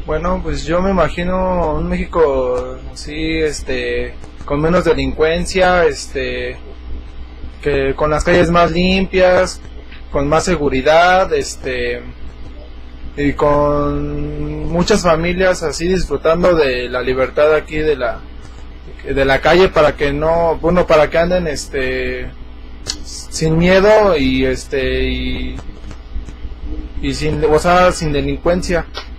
Bueno, pues yo me imagino un México así, con menos delincuencia, que con las calles más limpias, con más seguridad, y con muchas familias así disfrutando de la libertad aquí de la calle para que no, bueno, para que anden, sin miedo y sin, o sea, sin delincuencia.